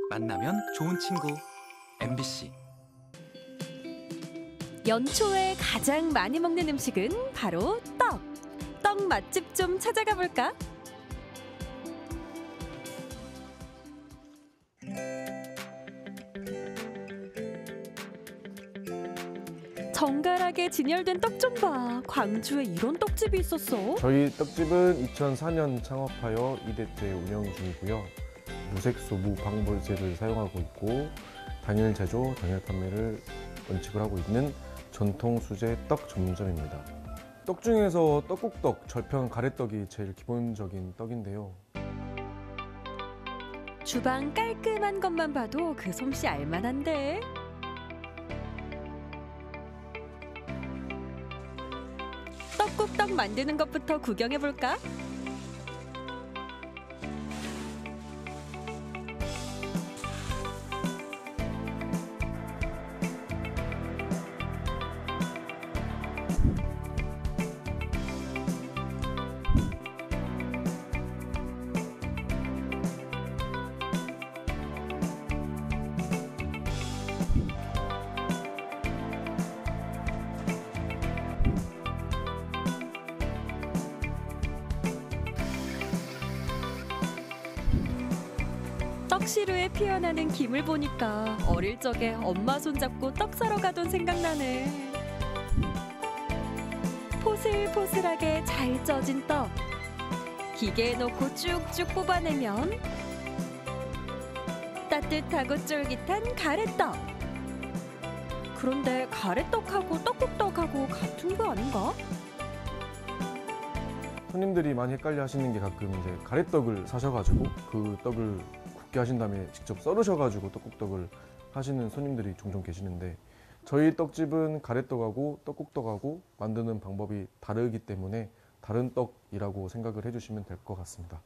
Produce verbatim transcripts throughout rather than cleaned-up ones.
만나면 좋은 친구 엠비씨. 연초에 가장 많이 먹는 음식은 바로 떡. 떡 맛집 좀 찾아가 볼까? 정갈하게 진열된 떡 좀 봐. 광주에 이런 떡집이 있었어? 저희 떡집은 이천사 년 창업하여 이 대째 운영 중이고요. 무색소, 무방부제를 사용하고 있고 단일 제조, 단일 판매를 원칙을 하고 있는 전통 수제 떡 전문점입니다. 떡 중에서 떡국떡, 절편 가래떡이 제일 기본적인 떡인데요. 주방 깔끔한 것만 봐도 그 솜씨 알만한데? 떡국떡 만드는 것부터 구경해볼까? 떡시루에 피어나는 김을 보니까 어릴 적에 엄마 손잡고 떡 사러 가던 생각나네. 포슬포슬하게 잘 쪄진 떡. 기계에 넣고 쭉쭉 뽑아내면 따뜻하고 쫄깃한 가래떡. 그런데 가래떡하고 떡국떡하고 같은 거 아닌가? 손님들이 많이 헷갈려 하시는 게 가끔 이제 가래떡을 사셔가지고 그 떡을 굽게 하신 다음에 직접 썰으셔가지고 떡국떡을 하시는 손님들이 종종 계시는데, 저희 떡집은 가래떡하고 떡국떡하고 만드는 방법이 다르기 때문에 다른 떡이라고 생각을 해주시면 될 것 같습니다.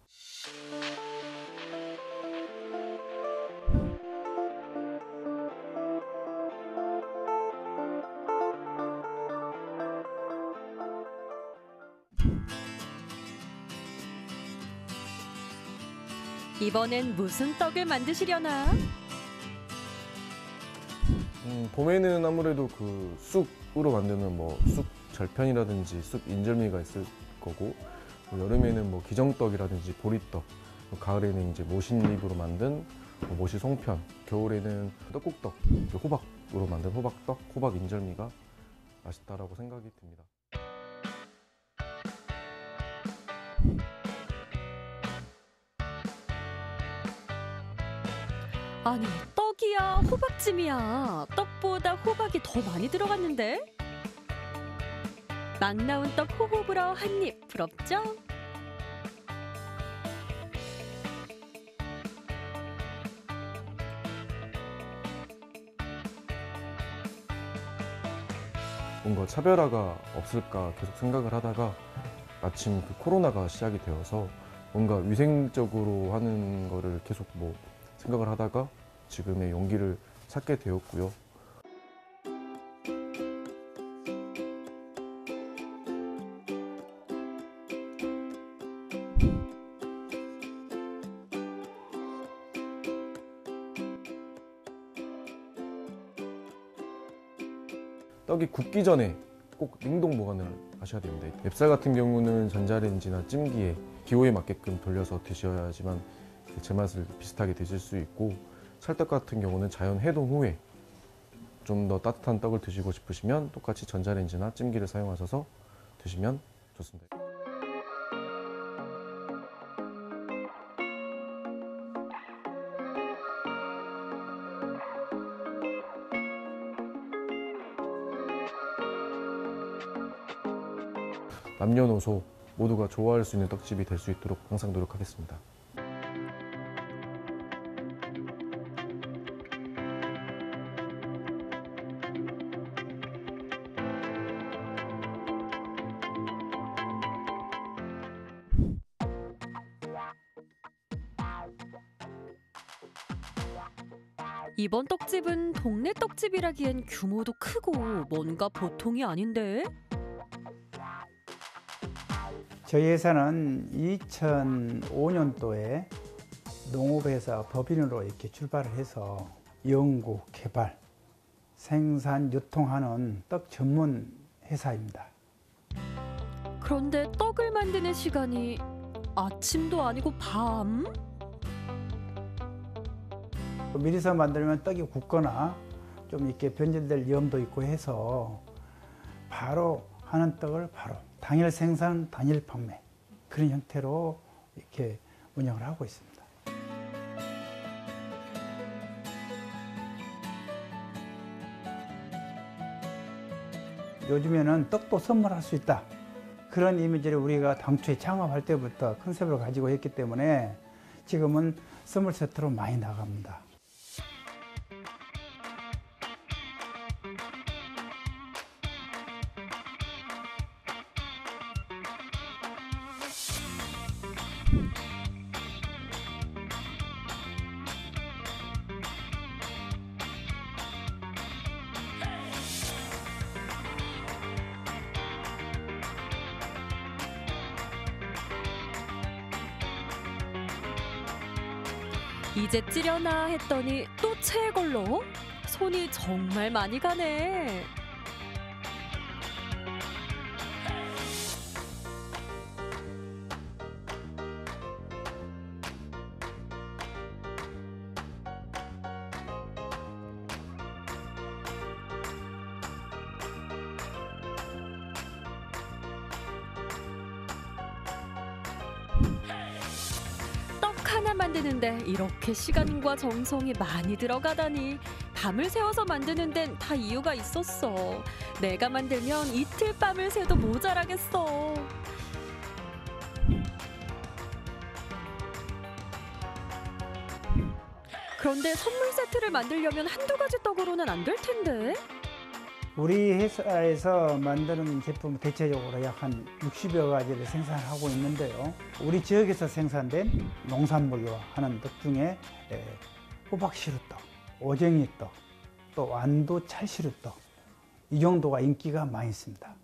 이번엔 무슨 떡을 만드시려나? 음, 봄에는 아무래도 그 쑥으로 만드는 뭐 쑥 절편이라든지 쑥 인절미가 있을 거고, 뭐 여름에는 뭐 기정떡이라든지 보리떡, 뭐 가을에는 이제 모신잎으로 만든 뭐 모시 송편, 겨울에는 떡국떡, 호박으로 만든 호박떡, 호박 인절미가 맛있다라고 생각이 듭니다. 아니, 떡이야, 호박찜이야. 떡보다 호박이 더 많이 들어갔는데? 막 나온 떡 호호 불어 한 입, 부럽죠? 뭔가 차별화가 없을까 계속 생각을 하다가 마침 그 코로나가 시작이 되어서 뭔가 위생적으로 하는 거를 계속 뭐 생각을 하다가 지금의 용기를 찾게 되었고요. 떡이 굽기 전에 꼭 냉동 보관을 하셔야 됩니다. 맵쌀 같은 경우는 전자레인지나 찜기에 기호에 맞게끔 돌려서 드셔야지만 제맛을 비슷하게 드실 수 있고, 찰떡 같은 경우는 자연 해동 후에 좀 더 따뜻한 떡을 드시고 싶으시면 똑같이 전자레인지나 찜기를 사용하셔서 드시면 좋습니다. 남녀노소 모두가 좋아할 수 있는 떡집이 될 수 있도록 항상 노력하겠습니다. 이번 떡집은 동네 떡집이라기엔 규모도 크고 뭔가 보통이 아닌데? 저희 회사는 이천오 년도에 농업에서 법인으로 이렇게 출발을 해서 연구, 개발, 생산, 유통하는 떡 전문 회사입니다. 그런데 떡을 만드는 시간이 아침도 아니고 밤? 미리서 만들면 떡이 굳거나 좀 이렇게 변질될 위험도 있고 해서 바로 하는 떡을 바로 당일 생산, 당일 판매 그런 형태로 이렇게 운영을 하고 있습니다. 요즘에는 떡도 선물할 수 있다. 그런 이미지를 우리가 당초에 창업할 때부터 컨셉을 가지고 했기 때문에 지금은 선물 세트로 많이 나갑니다. 이제 찌려나 했더니 또 채 걸로? 손이 정말 많이 가네. 하나 만드는데 이렇게 시간과 정성이 많이 들어가다니. 밤을 새워서 만드는 데는 다 이유가 있었어. 내가 만들면 이틀 밤을 새도 모자라겠어. 그런데 선물 세트를 만들려면 한두 가지 떡으로는 안 될 텐데. 우리 회사에서 만드는 제품 대체적으로 약 한 육십여 가지를 생산하고 있는데요. 우리 지역에서 생산된 농산물로 하는 떡 중에 호박시루떡, 오쟁이떡, 또 완도 찰시루떡 이 정도가 인기가 많이 있습니다.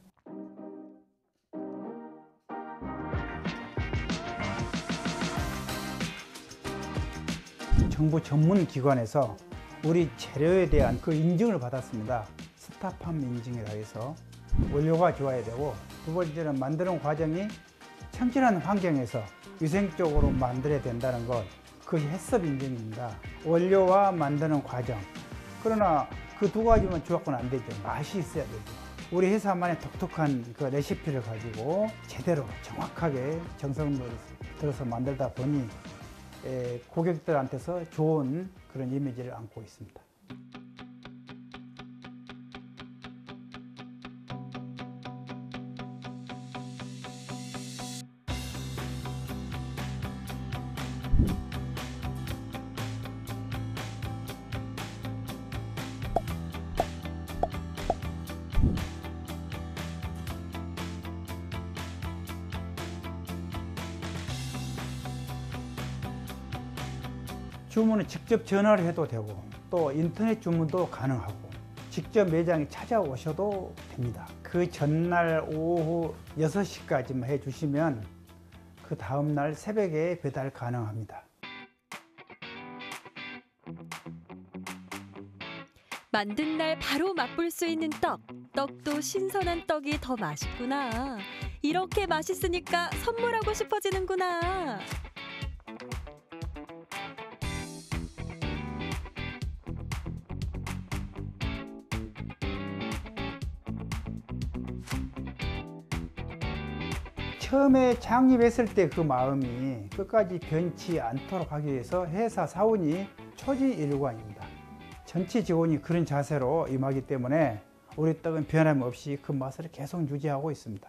정부 전문기관에서 우리 재료에 대한 그 인증을 받았습니다. 스타팜 인증이라 해서 원료가 좋아야 되고, 두 번째는 만드는 과정이 청진한 환경에서 위생적으로 만들어야 된다는 것, 그게 해썹 인증입니다. 원료와 만드는 과정. 그러나 그 두 가지만 좋았고는 안 되죠. 맛이 있어야 되죠. 우리 회사만의 독특한 그 레시피를 가지고 제대로 정확하게 정성을 들어서 만들다 보니 에, 고객들한테서 좋은 그런 이미지를 안고 있습니다. 주문은 직접 전화를 해도 되고, 또 인터넷 주문도 가능하고, 직접 매장에 찾아오셔도 됩니다. 그 전날 오후 여섯 시까지만 해주시면 그 다음날 새벽에 배달 가능합니다. 만든 날 바로 맛볼 수 있는 떡. 떡도 신선한 떡이 더 맛있구나. 이렇게 맛있으니까 선물하고 싶어지는구나. 처음에 창립했을 때 그 마음이 끝까지 변치 않도록 하기 위해서 회사 사원이 초지일관입니다. 전체 직원이 그런 자세로 임하기 때문에 우리 떡은 변함없이 그 맛을 계속 유지하고 있습니다.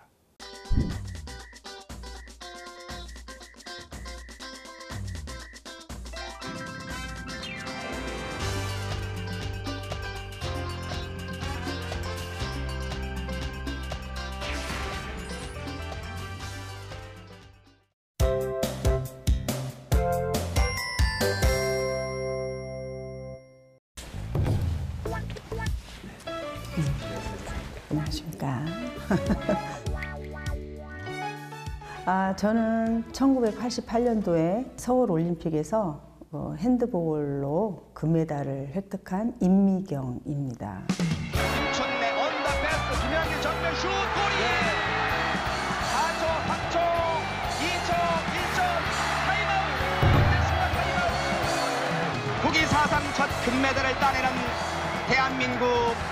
안녕하십니까. 아, 저는 천구백팔십팔 년도에 서울 올림픽에서 어, 핸드볼로 금메달을 획득한 임미경입니다. 김천내 언더 패스 김양길 정면 슛 골이 사 초, 삼 초, 이 초, 일 초 타임아웃 끝냈습니다. 타임아웃 국위 사상 첫 금메달을 따내는 대한민국.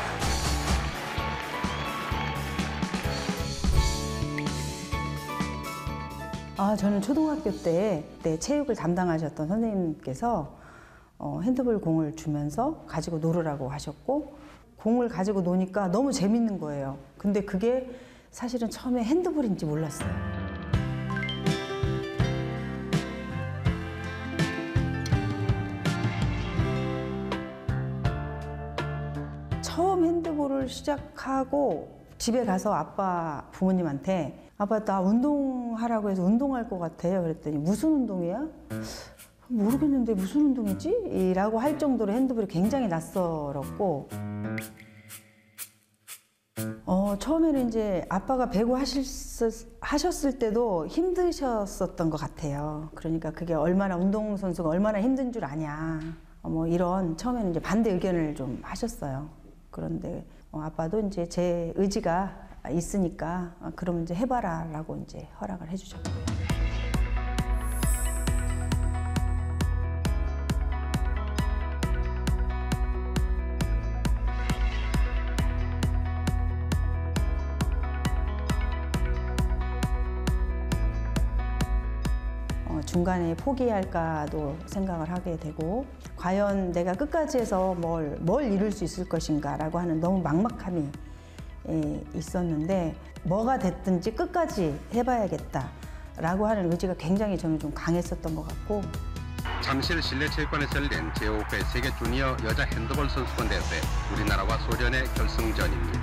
아, 저는 초등학교 때, 때 체육을 담당하셨던 선생님께서 어, 핸드볼 공을 주면서 가지고 놀으라고 하셨고 공을 가지고 노니까 너무 재밌는 거예요. 근데 그게 사실은 처음에 핸드볼인지 몰랐어요. 처음 핸드볼을 시작하고 집에 가서 아빠 부모님한테 아빠 나 운동하라고 해서 운동할 것 같아요. 그랬더니 무슨 운동이야? 모르겠는데 무슨 운동이지? 라고 할 정도로 핸드볼이 굉장히 낯설었고 어, 처음에는 이제 아빠가 배구 하실, 하셨을 때도 힘드셨었던 것 같아요. 그러니까 그게 얼마나 운동선수가 얼마나 힘든 줄 아냐. 어, 뭐 이런 처음에는 이제 반대 의견을 좀 하셨어요. 그런데 어, 아빠도 이제 제 의지가 있으니까 어, 그럼 이제 해봐라 라고 이제 허락을 해주셨고요. 어, 중간에 포기할까도 생각을 하게 되고 과연 내가 끝까지 해서 뭘, 뭘 이룰 수 있을 것인가 라고 하는 너무 막막함이 예, 있었는데 뭐가 됐든지 끝까지 해봐야겠다 라고 하는 의지가 굉장히 저는 좀 강했었던 것 같고 잠실 실내체육관에서 열린 제오 회 세계 주니어 여자 핸드볼 선수권 대회 우리나라와 소련의 결승전입니다.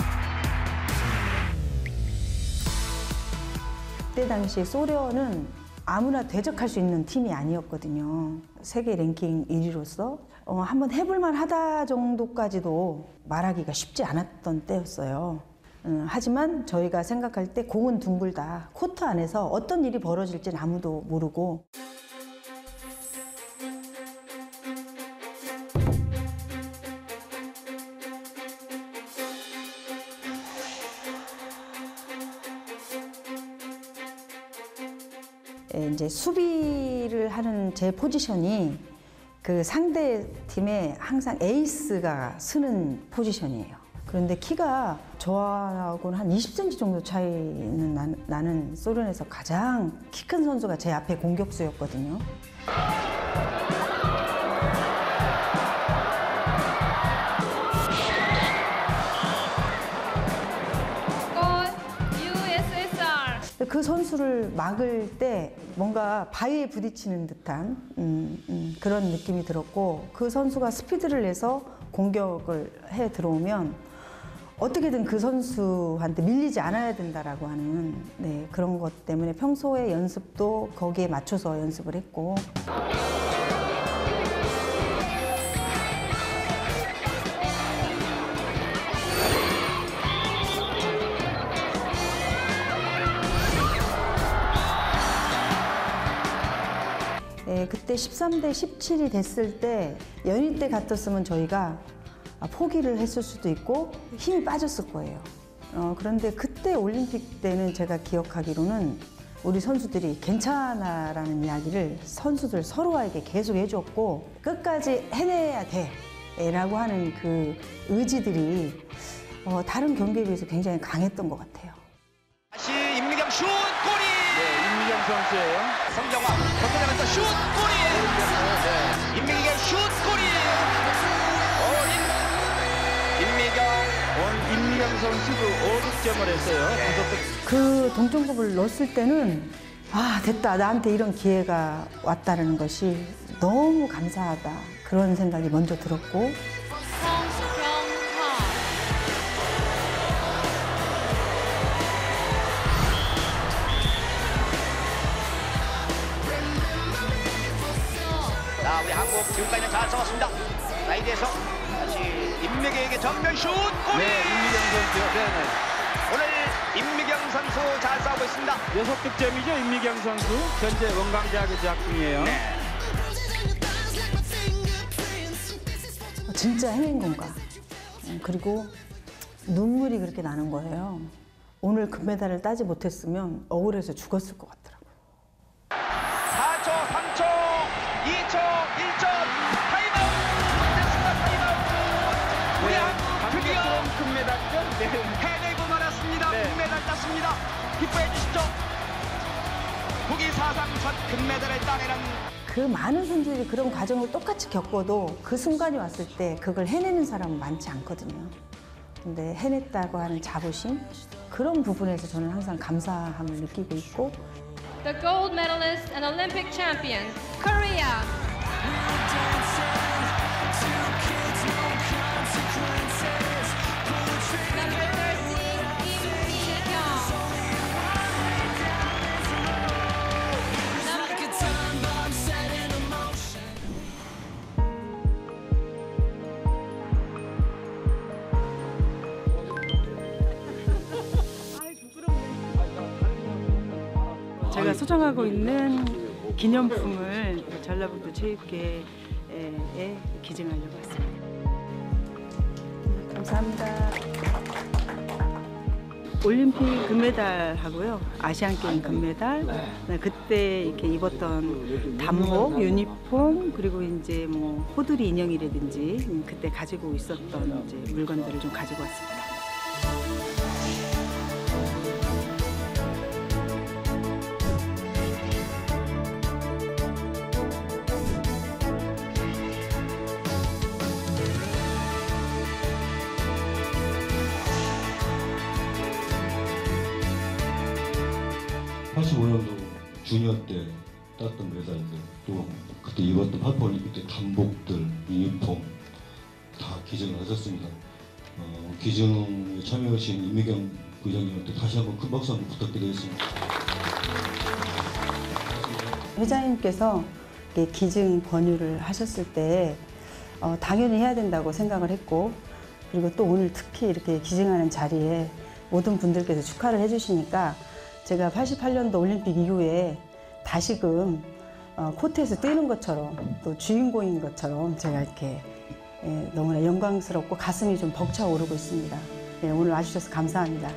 그때 당시 소련은 아무나 대적할 수 있는 팀이 아니었거든요. 세계 랭킹 일 위로서 어, 한번 해볼만 하다 정도까지도 말하기가 쉽지 않았던 때였어요. 음, 하지만 저희가 생각할 때 공은 둥글다. 코트 안에서 어떤 일이 벌어질지는 아무도 모르고 이제 수비를 하는 제 포지션이 그 상대 팀에 항상 에이스가 쓰는 포지션이에요. 그런데 키가 저하고는 한 이십 센티미터 정도 차이는 나, 나는 소련에서 가장 키 큰 선수가 제 앞에 공격수였거든요. 그 선수를 막을 때 뭔가 바위에 부딪히는 듯한 음, 음, 그런 느낌이 들었고 그 선수가 스피드를 내서 공격을 해 들어오면 어떻게든 그 선수한테 밀리지 않아야 된다라고 하는 네, 그런 것 때문에 평소에 연습도 거기에 맞춰서 연습을 했고 네, 그때 십삼 대 십칠이 됐을 때 연희 때 같았으면 저희가 포기를 했을 수도 있고 힘이 빠졌을 거예요. 어, 그런데 그때 올림픽 때는 제가 기억하기로는 우리 선수들이 괜찮아라는 이야기를 선수들 서로에게 계속 해줬고 끝까지 해내야 돼 라고 하는 그 의지들이 어, 다른 경기에 비해서 굉장히 강했던 것 같아요. 다시 임미경 슛 골이! 네, 임미경 선수예요. 성정화 건너면서 슛 골이에요. 네. 임미경 슛 골이에요. 어, 임, 임미경 오늘 임미경 선수도 오 득점을 했어요. 네. 그 동점골을 넣었을 때는 아 됐다 나한테 이런 기회가 왔다는 것이 너무 감사하다 그런 생각이 먼저 들었고. 자, 우리 한국 지금까지는 잘 싸웠습니다. 사이드에서 다시 임미경에게 정면 슛 골이! 네, 임미경 선수요. 네, 네. 오늘 임미경 선수 잘 싸우고 있습니다. 여섯 득점이죠, 임미경 선수. 현재 원광대학에 재학 중이에요. 네. 진짜 해낸 건가. 그리고 눈물이 그렇게 나는 거예요. 오늘 금메달을 따지 못했으면 억울해서 죽었을 것 같더라고요. 사 초, 삼 초, 이 초, 일 점, 타임아웃! 롯데스가 타임아웃! 우리 한국 드디어 금메달이죠? 네. 해내고 말았습니다. 네. 금메달 땄습니다. 기뻐해 주시죠. 국이 사상 첫 금메달을 따내는 그 많은 선수들이 그런 과정을 똑같이 겪어도 그 순간이 왔을 때 그걸 해내는 사람은 많지 않거든요. 근데 해냈다고 하는 자부심? 그런 부분에서 저는 항상 감사함을 느끼고 있고. The gold medalist and Olympic champion, Korea. Number thirteen, Kim Ji-hyung. Number 제가 소장하고 있는 기념품을 전라북도 체육계에 기증하려고 왔습니다. 감사합니다. 올림픽 금메달하고요, 아시안게임 금메달, 그때 이렇게 입었던 단복, 유니폼, 그리고 이제 뭐 호두리 인형이라든지 그때 가지고 있었던 이제 물건들을 좀 가지고 왔습니다. 팔십오 년도 주니어 때 땄던 메달들, 또 그때 입었던 파리올림픽 때 단복들, 유니폼 다 기증을 하셨습니다. 어, 기증에 참여하신 임미경 부회장님한테 다시 한번 큰 박수 한번 부탁드리겠습니다. 회장님께서 기증 권유를 하셨을 때 어, 당연히 해야 된다고 생각을 했고, 그리고 또 오늘 특히 이렇게 기증하는 자리에 모든 분들께서 축하를 해주시니까 제가 팔십팔 년도 올림픽 이후에 다시금 어, 코트에서 뛰는 것처럼 또 주인공인 것처럼 제가 이렇게 예, 너무나 영광스럽고 가슴이 좀 벅차오르고 있습니다. 예, 오늘 와주셔서 감사합니다.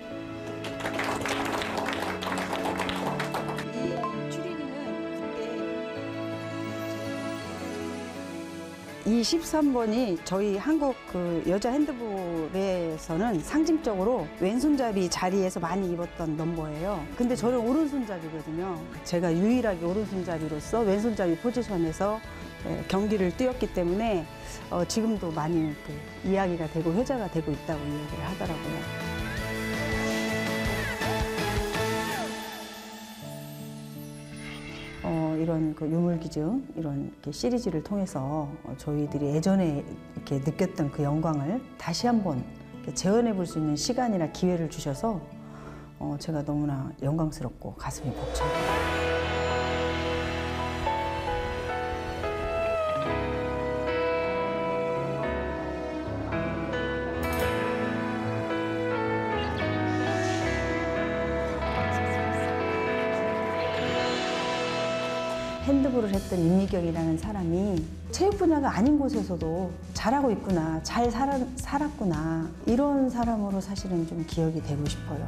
이 십삼 번이 저희 한국 그 여자 핸드볼에서는 상징적으로 왼손잡이 자리에서 많이 입었던 넘버예요. 근데 저는 오른손잡이거든요. 제가 유일하게 오른손잡이로서 왼손잡이 포지션에서 경기를 뛰었기 때문에 어, 지금도 많이 그 이야기가 되고 회자가 되고 있다고 이야기를 하더라고요. 어, 이런 그 유물기증, 이런 이렇게 시리즈를 통해서 저희들이 예전에 이렇게 느꼈던 그 영광을 다시 한번 재현해 볼 수 있는 시간이나 기회를 주셔서 어, 제가 너무나 영광스럽고 가슴이 벅차요. 핸드볼을 했던 임미경이라는 사람이 체육 분야가 아닌 곳에서도 잘하고 있구나, 잘 살아, 살았구나, 이런 사람으로 사실은 좀 기억이 되고 싶어요.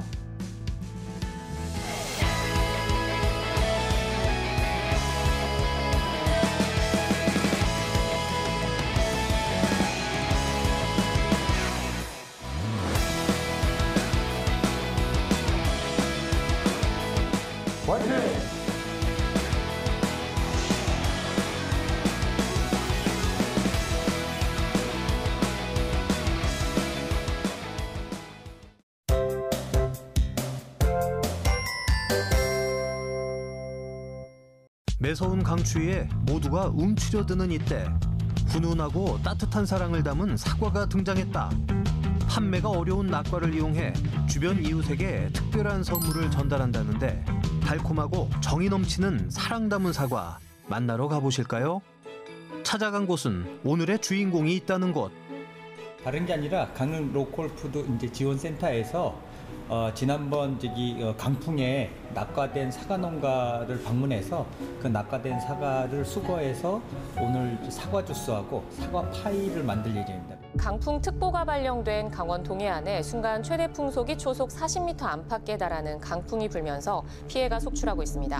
화이팅! 매서운 강추위에 모두가 움츠려드는 이때 훈훈하고 따뜻한 사랑을 담은 사과가 등장했다. 판매가 어려운 낙과를 이용해 주변 이웃에게 특별한 선물을 전달한다는데 달콤하고 정이 넘치는 사랑 담은 사과 만나러 가보실까요? 찾아간 곳은 오늘의 주인공이 있다는 곳. 다른 게 아니라 강릉 로컬푸드 이제 지원센터에서 어, 지난번 저기 어, 강풍에 낙과된 사과 농가를 방문해서 그 낙과된 사과를 수거해서 오늘 사과 주스하고 사과 파이를 만들 예정입니다. 강풍 특보가 발령된 강원 동해안에 순간 최대 풍속이 초속 사십 미터 안팎에 달하는 강풍이 불면서 피해가 속출하고 있습니다.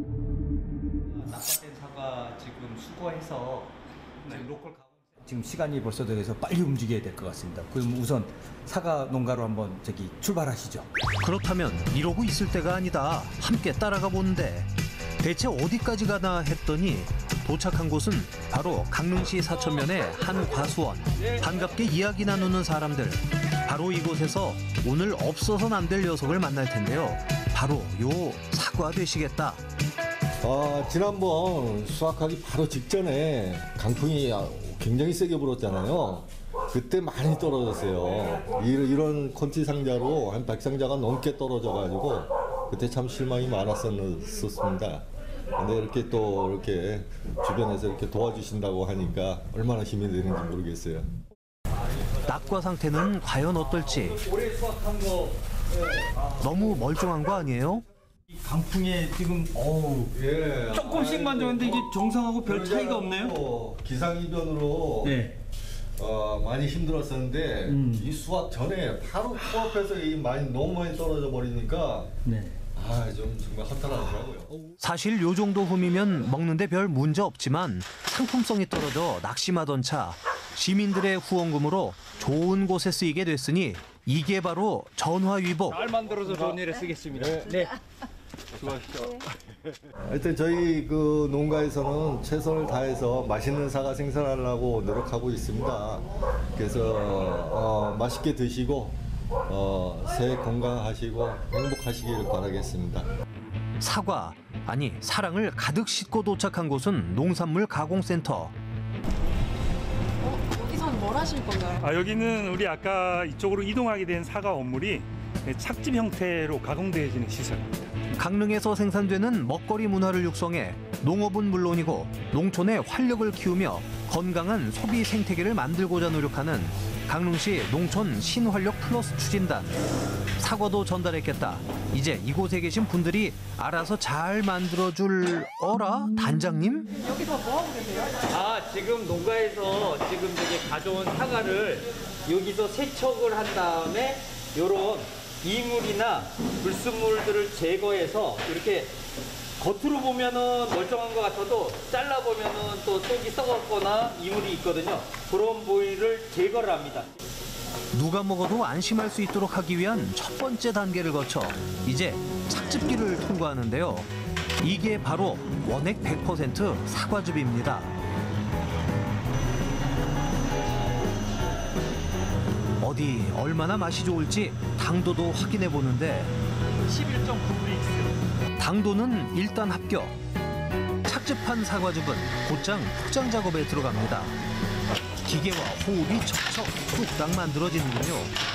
낙과된 사과 지금 수거해서 지금 로컬 가공 지금 시간이 벌써 돼서 빨리 움직여야 될 것 같습니다. 그럼 우선 사과 농가로 한번 저기 출발하시죠. 그렇다면 이러고 있을 때가 아니다. 함께 따라가 보는데 대체 어디까지 가나 했더니 도착한 곳은 바로 강릉시 사천면의 한 과수원. 반갑게 이야기 나누는 사람들. 바로 이곳에서 오늘 없어서는 안 될 녀석을 만날 텐데요. 바로 요 사과 되시겠다. 아, 지난번 수확하기 바로 직전에 강풍이 굉장히 세게 불었잖아요. 그때 많이 떨어졌어요. 이런 콘티 상자로 한 백 상자가 넘게 떨어져가지고 그때 참 실망이 많았었습니다. 근데 이렇게 또 이렇게 주변에서 이렇게 도와주신다고 하니까 얼마나 힘이 되는지 모르겠어요. 낙과 상태는 과연 어떨지. 올해 수확한 거 너무 멀쩡한 거 아니에요? 강풍에 지금 어우 예, 조금씩만 줬는데 이게 정상하고 별 차이가 없네요. 기상이변으로 네. 어, 많이 힘들었었는데 음. 이 수확 전에 바로 코앞에서 이 많이 너무 많이 떨어져 버리니까 네. 아, 좀 정말 허탈하더라고요. 사실 요 정도 흠이면 먹는데 별 문제 없지만 상품성이 떨어져 낙심하던 차. 시민들의 후원금으로 좋은 곳에 쓰이게 됐으니 이게 바로 전화위복. 잘 만들어서 좋은 일에 쓰겠습니다. 네. 네. 수고하십시오. 하여튼 저희 그 농가에서는 최선을 다해서 맛있는 사과 생산하려고 노력하고 있습니다. 그래서 어, 맛있게 드시고 어, 새해 건강하시고 행복하시길 바라겠습니다. 사과, 아니 사랑을 가득 싣고 도착한 곳은 농산물 가공센터. 여기서는 뭘 하실 건가요? 아, 여기는 우리 아까 이쪽으로 이동하게 된 사과 원물이 착즙 형태로 가공되어지는 시설입니다. 강릉에서 생산되는 먹거리 문화를 육성해 농업은 물론이고 농촌의 활력을 키우며 건강한 소비 생태계를 만들고자 노력하는 강릉시 농촌 신활력 플러스 추진단. 사과도 전달했겠다. 이제 이곳에 계신 분들이 알아서 잘 만들어줄 어라? 단장님? 여기서 뭐 하고 계세요? 아, 지금 농가에서 지금 저기 가져온 사과를 여기서 세척을 한 다음에 요런 이물이나 불순물들을 제거해서 이렇게 겉으로 보면은 멀쩡한 것 같아도 잘라 보면은 또 속이 썩었거나 이물이 있거든요. 그런 부위를 제거를 합니다. 누가 먹어도 안심할 수 있도록 하기 위한 첫 번째 단계를 거쳐 이제 착즙기를 통과하는데요. 이게 바로 원액 백 퍼센트 사과즙입니다. 어디 얼마나 맛이 좋을지 당도도 확인해 보는데 십일 점 구 브릭스. 당도는 일단 합격. 착즙한 사과즙은 곧장 포장 작업에 들어갑니다. 기계와 호흡이 척척 뚝딱 만들어지는군요.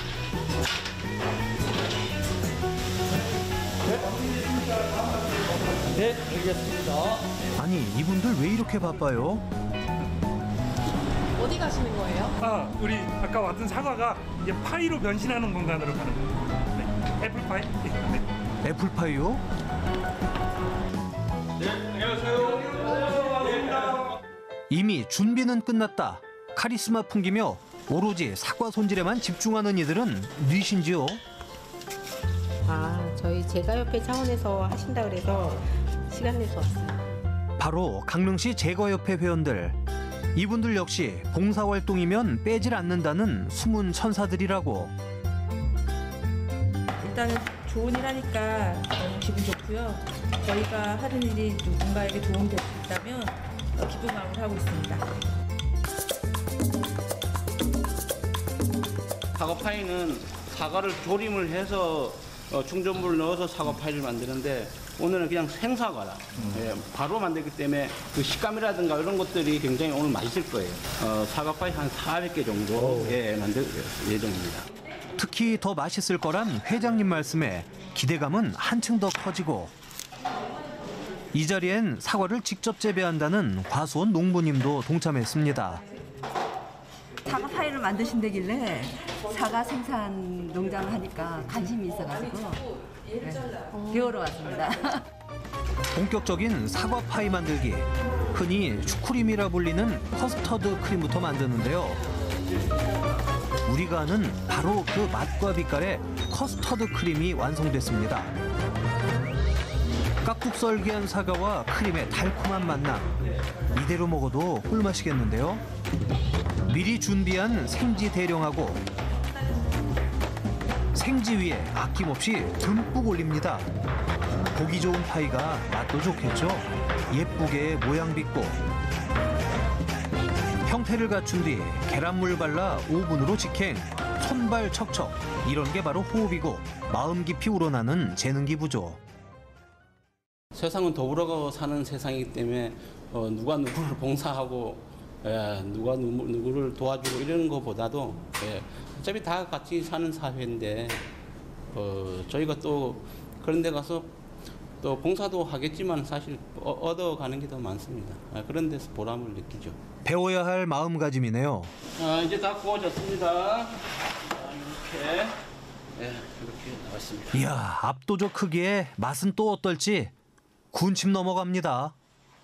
네, 알겠습니다. 아니 이분들 왜 이렇게 바빠요? 어디 가시는 거예요? 아, 우리 아까 왔던 사과가 이제 파이로 변신하는 공간으로 가는 거예요. 네. 애플파이. 네. 애플파이요? 네, 안녕하세요. 반갑습니다. 이미 준비는 끝났다. 카리스마 풍기며 오로지 사과 손질에만 집중하는 이들은 뉘신지요? 아, 저희 제과협회 차원에서 하신다 그래서 시간 내서 왔어요. 바로 강릉시 제과협회 회원들. 이분들 역시 봉사활동이면 빼질 않는다는 숨은 천사들이라고. 일단은 좋은 일 하니까 너무 기분 좋고요. 저희가 하는 일이 누군가에게 도움될 수 있다면 기쁜 마음을 하고 있습니다. 사과 파이는 사과를 조림을 해서 어, 충전물을 넣어서 사과 파이를 만드는데 오늘은 그냥 생사과라 음. 예, 바로 만들기 때문에 그 식감이라든가 이런 것들이 굉장히 오늘 맛있을 거예요. 어, 사과 파이 한 사백 개 정도 예, 만들 예정입니다. 특히 더 맛있을 거란 회장님 말씀에 기대감은 한층 더 커지고 이 자리엔 사과를 직접 재배한다는 과수원 농부님도 동참했습니다. 사과 파이를 만드신다길래 사과 생산 농장을 하니까 관심이 있어가지고 네, 배우러 왔습니다. 본격적인 사과 파이 만들기. 흔히 슈크림이라 불리는 커스터드 크림부터 만드는데요. 우리가 아는 바로 그 맛과 빛깔의 커스터드 크림이 완성됐습니다. 깍둑썰기한 사과와 크림의 달콤한 만남. 이대로 먹어도 꿀맛이겠는데요. 미리 준비한 생지 대령하고 생지 위에 아낌없이 듬뿍 올립니다. 보기 좋은 파이가 맛도 좋겠죠. 예쁘게 모양 빚고 형태를 갖춘 뒤 계란물 발라 오븐으로 직행. 손발 척척. 이런 게 바로 호흡이고 마음 깊이 우러나는 재능 기부죠. 세상은 더불어 사는 세상이기 때문에 어, 누가 누구를 봉사하고 예, 누가 누구, 누구를 도와주고 이런 것보다도 예, 어차피 다 같이 사는 사회인데 어, 저희가 또 그런 데 가서 또 봉사도 하겠지만 사실 얻어가는 게 더 많습니다. 아, 그런 데서 보람을 느끼죠. 배워야 할 마음가짐이네요. 아, 이제 다 구워졌습니다. 자, 이렇게 예, 이렇게 나왔습니다. 이야, 압도적 크기에 맛은 또 어떨지 군침 넘어갑니다.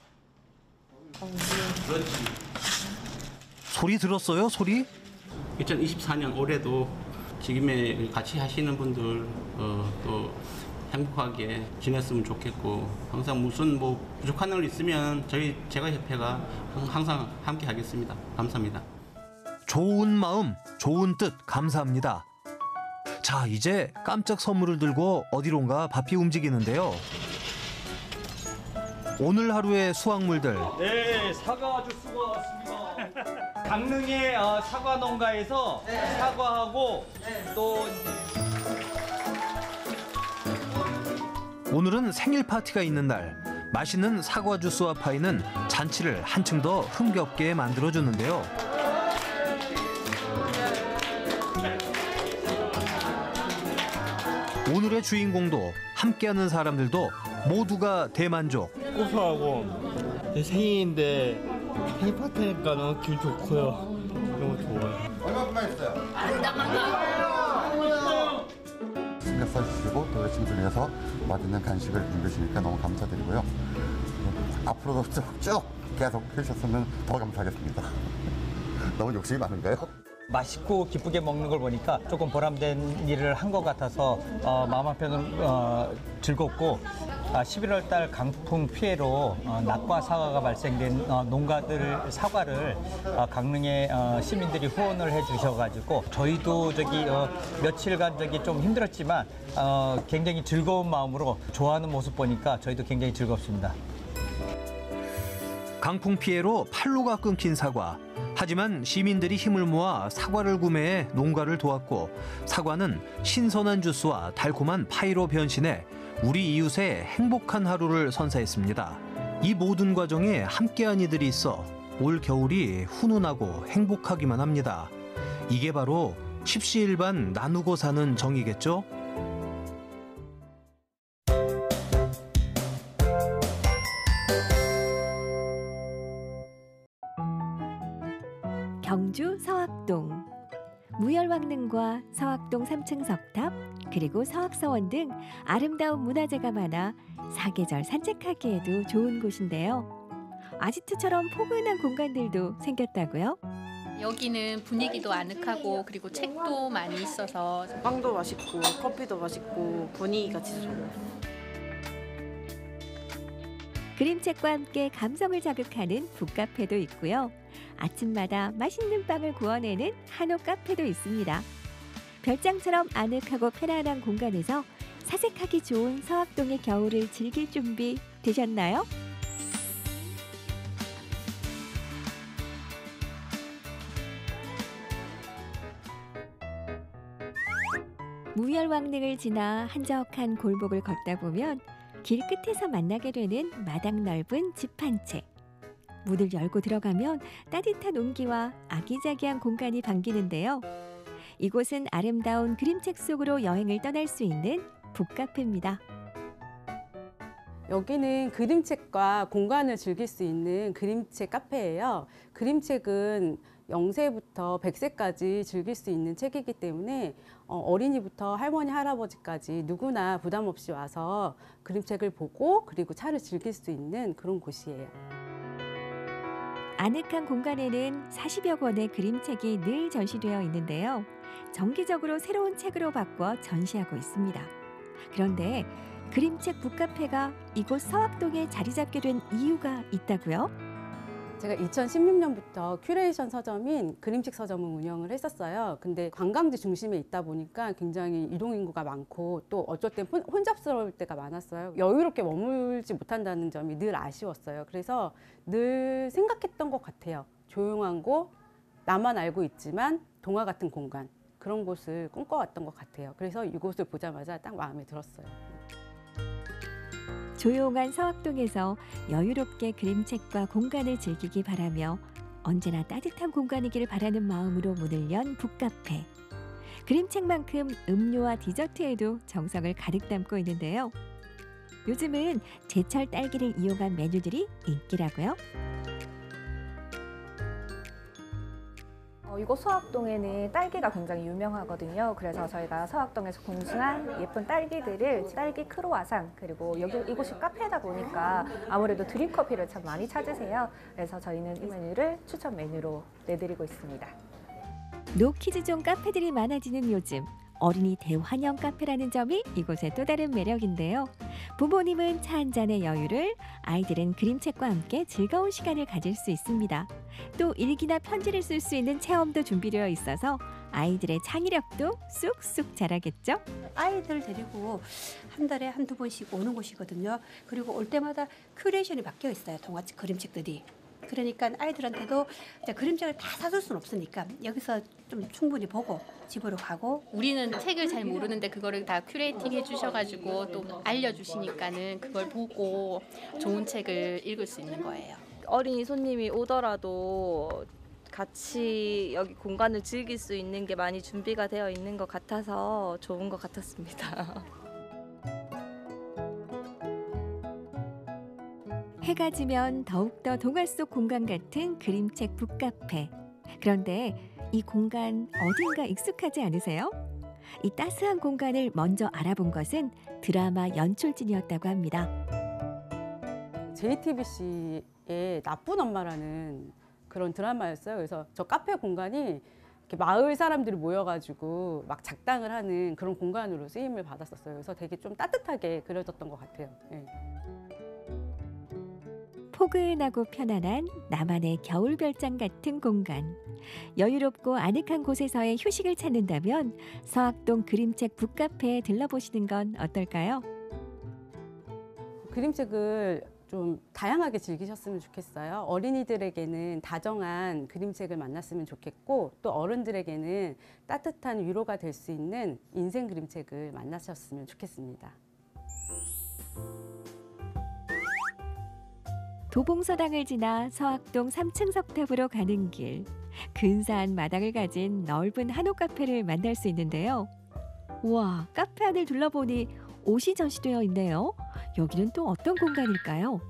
그렇지. 소리 들었어요? 소리? 이천이십사 년 올해도 지금에 같이 하시는 분들 어, 또 행복하게 지냈으면 좋겠고 항상 무슨 뭐 부족한 일 있으면 저희 제가 협회가 항상 함께 하겠습니다. 감사합니다. 좋은 마음, 좋은 뜻 감사합니다. 자, 이제 깜짝 선물을 들고 어디론가 바삐 움직이는데요. 오늘 하루의 수확물들. 네, 사과 주스가 왔습니다. 강릉의 어, 사과 농가에서 네. 사과하고 네. 또 오늘은 생일 파티가 있는 날. 맛있는 사과 주스와 파이는 잔치를 한층 더 흥겹게 만들어주는데요. 오늘의 주인공도 함께하는 사람들도 모두가 대만족. 고소하고 제 생일인데 생일 파티니까 너무 기분 좋고요. 너무 좋아요. 얼마큼만 있어요? 신경 써주시고 또 열심히 위해서 맛있는 간식을 준비해주시니까 너무 감사드리고요. 앞으로도 쭉, 쭉 계속 해주셨으면 더 감사하겠습니다. 너무 욕심이 많은가요? 맛있고 기쁘게 먹는 걸 보니까 조금 보람된 일을 한 것 같아서 어, 마음 한편으로 어, 즐겁고 아, 십일월 달 강풍 피해로 어, 낙과 사과가 발생된 어, 농가들 사과를 어, 강릉의 어, 시민들이 후원을 해주셔가지고 저희도 저기 어, 며칠간 저기 좀 힘들었지만 어, 굉장히 즐거운 마음으로 좋아하는 모습 보니까 저희도 굉장히 즐겁습니다. 강풍 피해로 판로가 끊긴 사과. 하지만 시민들이 힘을 모아 사과를 구매해 농가를 도왔고 사과는 신선한 주스와 달콤한 파이로 변신해 우리 이웃의 행복한 하루를 선사했습니다. 이 모든 과정에 함께한 이들이 있어 올 겨울이 훈훈하고 행복하기만 합니다. 이게 바로 십시일반 나누고 사는 정이겠죠? 경주 서학동. 무열왕릉과 서학동 삼 층 석탑, 그리고 서학서원 등 아름다운 문화재가 많아 사계절 산책하기에도 좋은 곳인데요. 아지트처럼 포근한 공간들도 생겼다고요? 여기는 분위기도 아늑하고 그리고 책도 많이 있어서 빵도 맛있고 커피도 맛있고 분위기가 진짜 좋아요. 그림책과 함께 감성을 자극하는 북카페도 있고요. 아침마다 맛있는 빵을 구워내는 한옥 카페도 있습니다. 별장처럼 아늑하고 편안한 공간에서 사색하기 좋은 서학동의 겨울을 즐길 준비 되셨나요? 무열왕릉을 지나 한적한 골목을 걷다 보면 길 끝에서 만나게 되는 마당 넓은 집 한 채. 문을 열고 들어가면 따뜻한 온기와 아기자기한 공간이 반기는데요. 이곳은 아름다운 그림책 속으로 여행을 떠날 수 있는 북카페입니다. 여기는 그림책과 공간을 즐길 수 있는 그림책 카페예요. 그림책은 영 세부터 백 세까지 즐길 수 있는 책이기 때문에 어린이부터 할머니, 할아버지까지 누구나 부담 없이 와서 그림책을 보고 그리고 차를 즐길 수 있는 그런 곳이에요. 아늑한 공간에는 사십여 권의 그림책이 늘 전시되어 있는데요. 정기적으로 새로운 책으로 바꿔 전시하고 있습니다. 그런데 그림책 북카페가 이곳 서학동에 자리 잡게 된 이유가 있다고요? 제가 이천십육 년부터 큐레이션 서점인 그림책 서점을 운영을 했었어요. 근데 관광지 중심에 있다 보니까 굉장히 이동인구가 많고 또 어쩔 땐 혼- 혼잡스러울 때가 많았어요. 여유롭게 머물지 못한다는 점이 늘 아쉬웠어요. 그래서 늘 생각했던 것 같아요. 조용한 곳, 나만 알고 있지만 동화 같은 공간, 그런 곳을 꿈꿔왔던 것 같아요. 그래서 이곳을 보자마자 딱 마음에 들었어요. 조용한 서학동에서 여유롭게 그림책과 공간을 즐기기 바라며 언제나 따뜻한 공간이길 바라는 마음으로 문을 연 북카페. 그림책만큼 음료와 디저트에도 정성을 가득 담고 있는데요. 요즘은 제철 딸기를 이용한 메뉴들이 인기라고요. 어, 이곳 서학동에는 딸기가 굉장히 유명하거든요. 그래서 저희가 서학동에서 공수한 예쁜 딸기들을 딸기 크로와상, 그리고 여기 이곳이 카페다 보니까 아무래도 드립커피를 참 많이 찾으세요. 그래서 저희는 이 메뉴를 추천 메뉴로 내드리고 있습니다. 노키즈존 카페들이 많아지는 요즘 어린이 대환영 카페라는 점이 이곳의 또 다른 매력인데요. 부모님은 차 한 잔의 여유를, 아이들은 그림책과 함께 즐거운 시간을 가질 수 있습니다. 또 일기나 편지를 쓸 수 있는 체험도 준비되어 있어서 아이들의 창의력도 쑥쑥 자라겠죠? 아이들 데리고 한 달에 한두 번씩 오는 곳이거든요. 그리고 올 때마다 큐레이션이 바뀌어 있어요. 동화책 그림책들이. 그러니까 아이들한테도 이제 그림책을 다 사줄 수는 없으니까 여기서 좀 충분히 보고 집으로 가고. 우리는 책을 잘 모르는데 그거를 다 큐레이팅 해주셔가지고 또 알려주시니까는 그걸 보고 좋은 책을 읽을 수 있는 거예요. 어린이 손님이 오더라도 같이 여기 공간을 즐길 수 있는 게 많이 준비가 되어 있는 것 같아서 좋은 것 같았습니다. 해가 지면 더욱더 동화 속 공간 같은 그림책 북카페. 그런데 이 공간 어딘가 익숙하지 않으세요? 이 따스한 공간을 먼저 알아본 것은 드라마 연출진이었다고 합니다. 제이티비씨의 나쁜 엄마라는 그런 드라마였어요. 그래서 저 카페 공간이 이렇게 마을 사람들이 모여가지고 막 작당을 하는 그런 공간으로 쓰임을 받았었어요. 그래서 되게 좀 따뜻하게 그려졌던 것 같아요. 네. 포근하고 편안한 나만의 겨울별장 같은 공간. 여유롭고 아늑한 곳에서의 휴식을 찾는다면 서학동 그림책 북카페에 들러보시는 건 어떨까요? 그림책을 좀 다양하게 즐기셨으면 좋겠어요. 어린이들에게는 다정한 그림책을 만났으면 좋겠고 또 어른들에게는 따뜻한 위로가 될 수 있는 인생 그림책을 만나셨으면 좋겠습니다. 도봉서당을 지나 서학동 삼 층 석탑으로 가는 길. 근사한 마당을 가진 넓은 한옥 카페를 만날 수 있는데요. 우와, 카페 안을 둘러보니 옷이 전시되어 있네요. 여기는 또 어떤 공간일까요?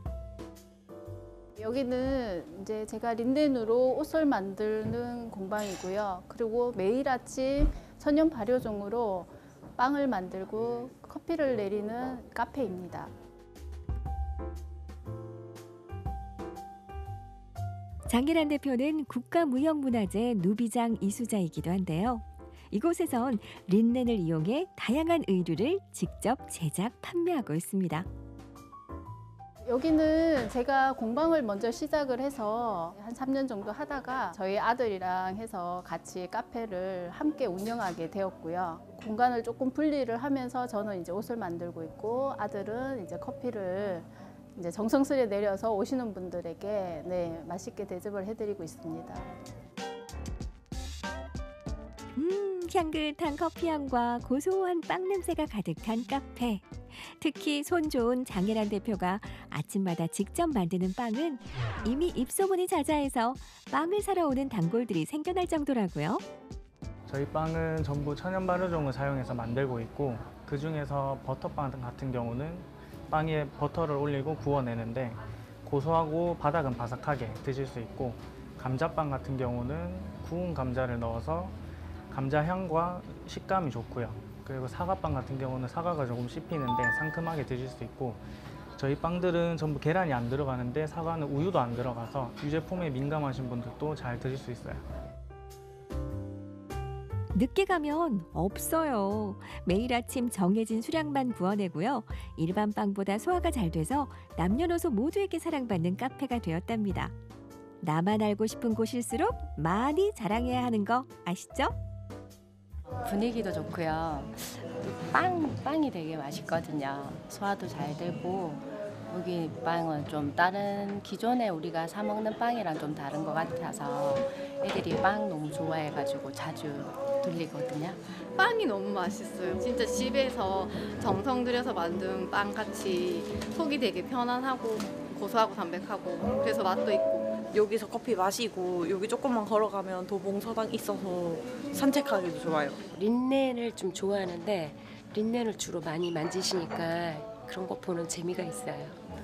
여기는 이제 제가 린넨으로 옷을 만드는 공방이고요. 그리고 매일 아침 천연 발효종으로 빵을 만들고 커피를 내리는 카페입니다. 장예란 대표는 국가무형문화재 누비장 이수자이기도 한데요. 이곳에선 린넨을 이용해 다양한 의류를 직접 제작, 판매하고 있습니다. 여기는 제가 공방을 먼저 시작을 해서 한 삼 년 정도 하다가 저희 아들이랑 해서 같이 카페를 함께 운영하게 되었고요. 공간을 조금 분리를 하면서 저는 이제 옷을 만들고 있고 아들은 이제 커피를 이제 정성스레 내려서 오시는 분들에게 네, 맛있게 대접을 해드리고 있습니다. 음, 향긋한 커피향과 고소한 빵 냄새가 가득한 카페. 특히 손 좋은 장예란 대표가 아침마다 직접 만드는 빵은 이미 입소문이 자자해서 빵을 사러 오는 단골들이 생겨날 정도라고요. 저희 빵은 전부 천연 발효종을 사용해서 만들고 있고 그중에서 버터빵 같은 경우는 빵 위에 버터를 올리고 구워내는데 고소하고 바닥은 바삭하게 드실 수 있고 감자빵 같은 경우는 구운 감자를 넣어서 감자 향과 식감이 좋고요. 그리고 사과빵 같은 경우는 사과가 조금 씹히는데 상큼하게 드실 수 있고, 저희 빵들은 전부 계란이 안 들어가는데 사과는 우유도 안 들어가서 유제품에 민감하신 분들도 잘 드실 수 있어요. 늦게 가면 없어요. 매일 아침 정해진 수량만 구워내고요. 일반 빵보다 소화가 잘 돼서 남녀노소 모두에게 사랑받는 카페가 되었답니다. 나만 알고 싶은 곳일수록 많이 자랑해야 하는 거 아시죠? 분위기도 좋고요. 빵, 빵이 되게 맛있거든요. 소화도 잘 되고 여기 빵은 좀 다른 기존에 우리가 사 먹는 빵이랑 좀 다른 것 같아서 애들이 빵 너무 좋아해가지고 자주 들리거든요. 빵이 너무 맛있어요. 진짜 집에서 정성 들여서 만든 빵 같이 속이 되게 편안하고 고소하고 담백하고 그래서 맛도 있고. 여기서 커피 마시고 여기 조금만 걸어가면 도봉서당 있어서 산책하기도 좋아요. 린넨을 좀 좋아하는데 린넨을 주로 많이 만지시니까 그런 거 보는 재미가 있어요.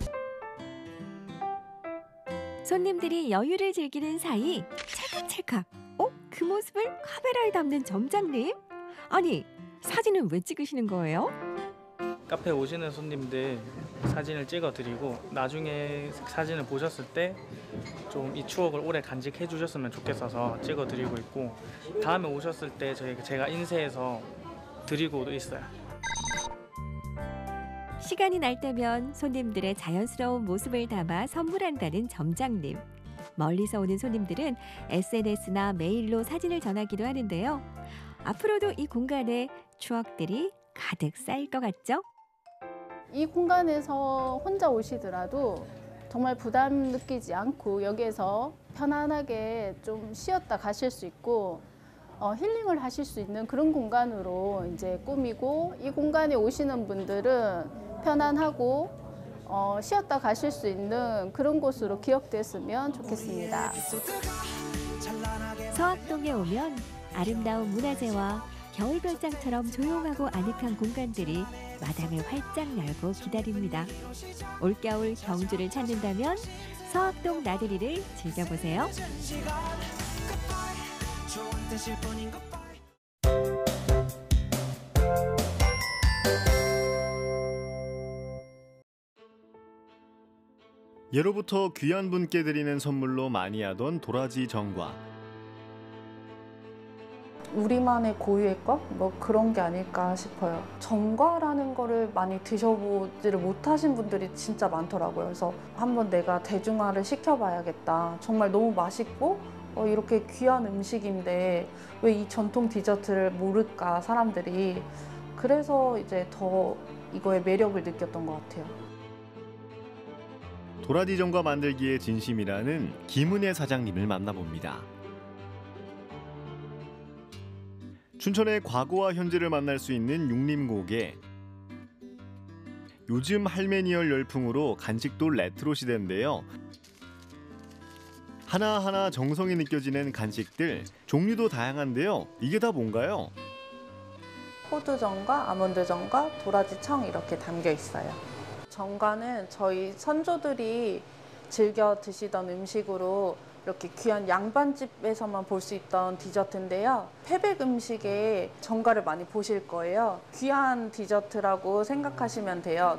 손님들이 여유를 즐기는 사이 찰칵찰칵. 어? 그 모습을 카메라에 담는 점장님? 아니, 사진은 왜 찍으시는 거예요? 카페 오시는 손님들 사진을 찍어드리고 나중에 사진을 보셨을 때 좀 이 추억을 오래 간직해 주셨으면 좋겠어서 찍어드리고 있고, 다음에 오셨을 때 저희 제가 인쇄해서 드리고도 있어요. 시간이 날 때면 손님들의 자연스러운 모습을 담아 선물한다는 점장님. 멀리서 오는 손님들은 에스엔에스나 메일로 사진을 전하기도 하는데요. 앞으로도 이 공간에 추억들이 가득 쌓일 것 같죠? 이 공간에서 혼자 오시더라도 정말 부담 느끼지 않고 여기에서 편안하게 좀 쉬었다 가실 수 있고 어, 힐링을 하실 수 있는 그런 공간으로 이제 꾸미고, 이 공간에 오시는 분들은 편안하고 어, 쉬었다 가실 수 있는 그런 곳으로 기억됐으면 좋겠습니다. 서학동에 오면 아름다운 문화재와 겨울별장처럼 조용하고 아늑한 공간들이 마당을 활짝 열고 기다립니다. 올겨울 경주를 찾는다면 서학동 나들이를 즐겨보세요. 예로부터 귀한 분께 드리는 선물로 많이 하던 도라지 정과. 우리만의 고유의 것? 뭐 그런 게 아닐까 싶어요. 정과라는 거를 많이 드셔보지를 못하신 분들이 진짜 많더라고요. 그래서 한번 내가 대중화를 시켜봐야겠다. 정말 너무 맛있고 어, 이렇게 귀한 음식인데 왜 이 전통 디저트를 모를까 사람들이. 그래서 이제 더 이거의 매력을 느꼈던 것 같아요. 도라지 정과 만들기에 진심이라는 김은혜 사장님을 만나봅니다. 춘천의 과거와 현재를 만날 수 있는 육림고개. 요즘 할메니얼 열풍으로 간식도 레트로 시대인데요. 하나하나 정성이 느껴지는 간식들, 종류도 다양한데요. 이게 다 뭔가요? 호두정과 아몬드정과 도라지청 이렇게 담겨 있어요. 정과는 저희 선조들이 즐겨 드시던 음식으로 이렇게 귀한 양반집에서만 볼 수 있던 디저트인데요. 태백 음식에 정과를 많이 보실 거예요. 귀한 디저트라고 생각하시면 돼요.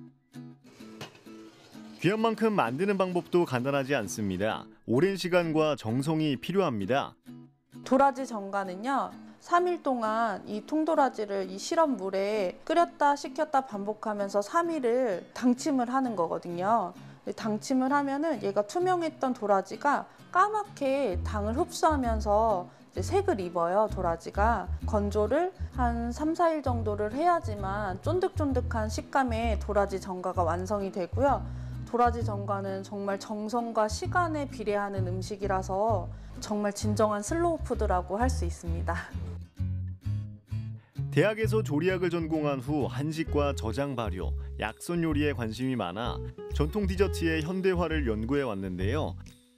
귀한 만큼 만드는 방법도 간단하지 않습니다. 오랜 시간과 정성이 필요합니다. 도라지 정과는요. 삼 일 동안 이 통도라지를 이 실험물에 끓였다 식혔다 반복하면서 삼 일을 당침을 하는 거거든요. 당침을 하면은 얘가 투명했던 도라지가 까맣게 당을 흡수하면서 이제 색을 입어요. 도라지가 건조를 한 삼, 사 일 정도를 해야지만 쫀득쫀득한 식감의 도라지 정과가 완성이 되고요. 도라지 정과는 정말 정성과 시간에 비례하는 음식이라서 정말 진정한 슬로우 푸드라고 할 수 있습니다. 대학에서 조리학을 전공한 후 한식과 저장 발효, 약선 요리에 관심이 많아 전통 디저트의 현대화를 연구해 왔는데요.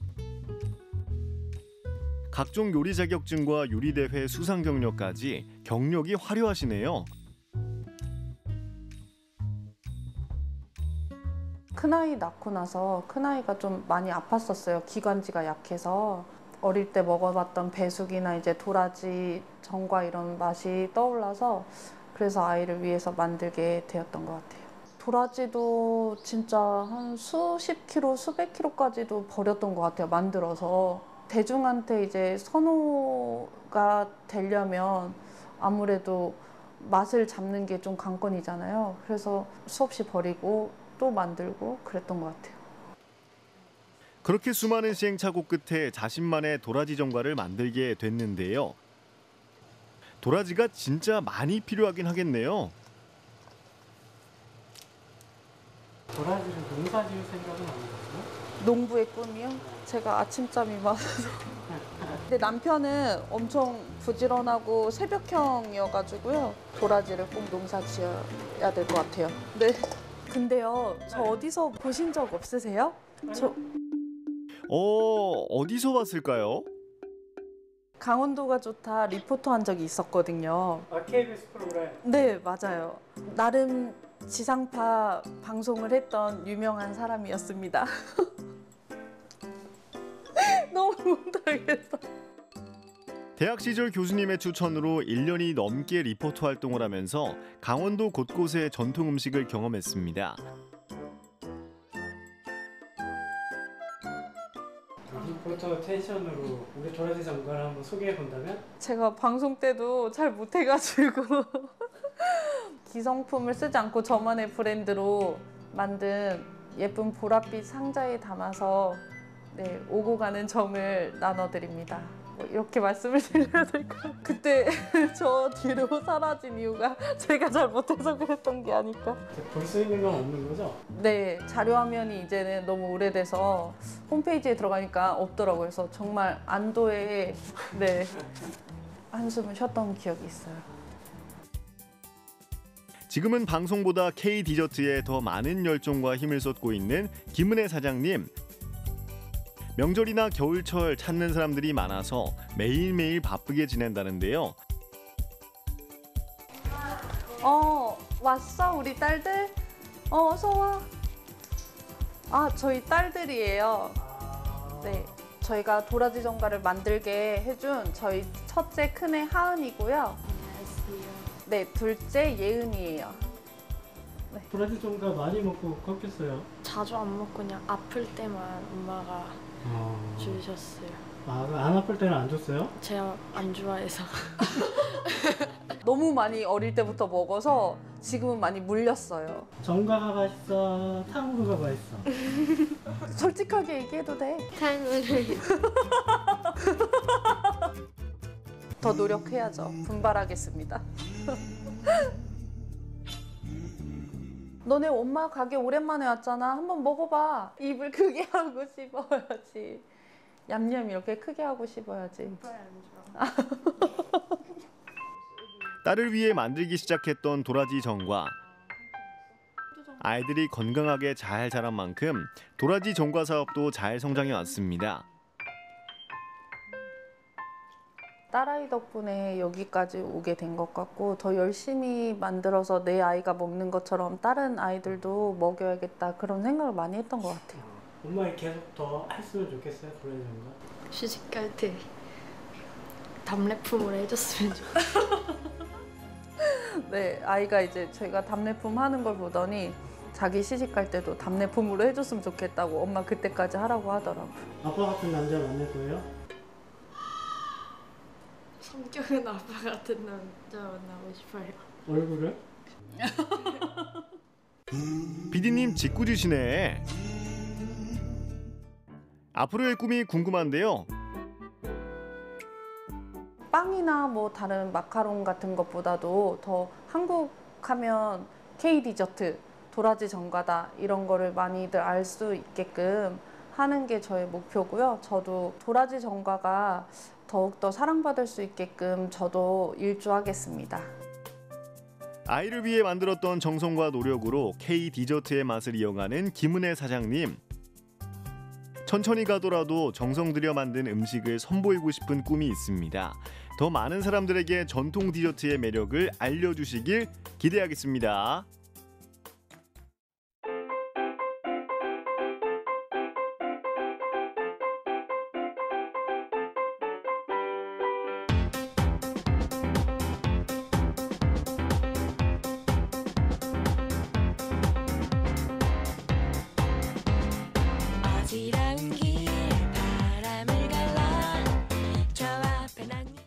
각종 요리 자격증과 요리대회 수상 경력까지 경력이 화려하시네요. 큰아이 낳고 나서 큰아이가 좀 많이 아팠었어요. 기관지가 약해서. 어릴 때 먹어봤던 배숙이나 이제 도라지 전과 이런 맛이 떠올라서 그래서 아이를 위해서 만들게 되었던 것 같아요. 도라지도 진짜 한 수십 킬로, 수백 킬로까지도 버렸던 것 같아요. 만들어서. 대중한테 이제 선호가 되려면 아무래도 맛을 잡는 게 좀 관건이잖아요. 그래서 수없이 버리고 또 만들고 그랬던 것 같아요. 그렇게 수많은 시행착오 끝에 자신만의 도라지 정과를 만들게 됐는데요. 도라지가 진짜 많이 필요하긴 하겠네요. 도라지를 농사 지을 생각은 안 해봤어요? 농부의 꿈이요? 제가 아침잠이 많아서. 근데 남편은 엄청 부지런하고 새벽형이어가지고요. 도라지를 꼭 농사 지어야 될 것 같아요. 네. 근데요, 저 어디서 보신 적 없으세요? 저 어, 어디서 봤을까요? 강원도가 좋다 리포터 한 적이 있었거든요. 아, 케이비에스 프로그램? 네, 맞아요. 나름 지상파 방송을 했던 유명한 사람이었습니다. 너무 못하겠어. 대학 시절 교수님의 추천으로 일 년이 넘게 리포터 활동을 하면서 강원도 곳곳의 전통 음식을 경험했습니다. 리포터 텐션으로 우리 도라지 정과를 한번 소개해 본다면? 제가 방송 때도 잘 못해가지고 기성품을 쓰지 않고 저만의 브랜드로 만든 예쁜 보랏빛 상자에 담아서 네, 오고 가는 정을 나눠드립니다. 뭐 이렇게 말씀을 드려야 될까요? 그때 저 뒤로 사라진 이유가 제가 잘 못해서 그랬던 게 아닐까. 볼 수 있는 건 없는 거죠? 네, 자료화면이 이제는 너무 오래돼서 홈페이지에 들어가니까 없더라고요. 그래서 정말 안도의 네, 한숨을 쉬었던 기억이 있어요. 지금은 방송보다 K-디저트에 더 많은 열정과 힘을 쏟고 있는 김은혜 사장님. 명절이나 겨울철 찾는 사람들이 많아서 매일매일 바쁘게 지낸다는데요. 어, 왔어 우리 딸들? 어, 어서 와. 아, 저희 딸들이에요. 네, 저희가 도라지 정과를 만들게 해준 저희 첫째 큰애 하은이고요. 안녕하세요. 네, 둘째 예은이에요. 네. 도라지 정과 많이 먹고 컸겠어요? 자주 안 먹고 그냥 아플 때만 엄마가 어... 주셨어요. 아, 안 아플 때는 안 줬어요? 제가 안 좋아해서. 너무 많이 어릴 때부터 먹어서 지금은 많이 물렸어요. 정과가 맛있어? 탕후루가 맛있어? 솔직하게 얘기해도 돼. 탕후루. 더 노력해야죠. 분발하겠습니다. 너네 엄마 가게 오랜만에 왔잖아. 한번 먹어봐. 입을 크게 하고 씹어야지. 얌얌 이렇게 크게 하고 씹어야지. 딸을 위해 만들기 시작했던 도라지 정과. 아이들이 건강하게 잘 자란 만큼 도라지 정과 사업도 잘 성장해 왔습니다. 딸아이 덕분에 여기까지 오게 된 것 같고 더 열심히 만들어서 내 아이가 먹는 것처럼 다른 아이들도 먹여야겠다 그런 생각을 많이 했던 것 같아요. 엄마 계속 더 했으면 좋겠어요, 도라지 정과? 시집갈 때 답례품으로 해줬으면 좋겠어요. 네, 아이가 이제 저희가 답례품 하는 걸 보더니 자기 시집 갈 때도 답례품으로 해줬으면 좋겠다고 엄마 그때까지 하라고 하더라고요. 아빠 같은 남자 만날 거예요? 성격은 아빠 같은 남자 만나고 싶어요. 얼굴은? 피디님 짓궂으시네. 앞으로의 꿈이 궁금한데요. 빵이나 뭐 다른 마카롱 같은 것보다도 더 한국 하면 K-디저트, 도라지 정과다 이런 거를 많이들 알 수 있게끔 하는 게 저의 목표고요. 저도 도라지 정과가 더욱더 사랑받을 수 있게끔 저도 일조하겠습니다. 아이를 위해 만들었던 정성과 노력으로 K-디저트의 맛을 이어가는 김은혜 사장님. 천천히 가더라도 정성 들여 만든 음식을 선보이고 싶은 꿈이 있습니다. 더 많은 사람들에게 전통 디저트의 매력을 알려주시길 기대하겠습니다.